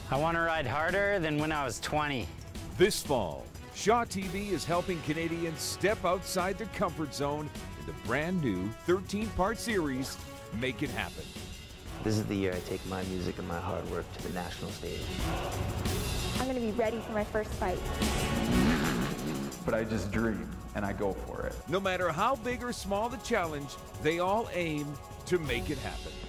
I want to ride harder than when I was 20. This fall, Shaw TV is helping Canadians step outside their comfort zone in the brand new 13-part series, Make It Happen. This is the year I take my music and my hard work to the national stage. I'm going to be ready for my first fight. But I just dream and I go for it. No matter how big or small the challenge, they all aim to make it happen.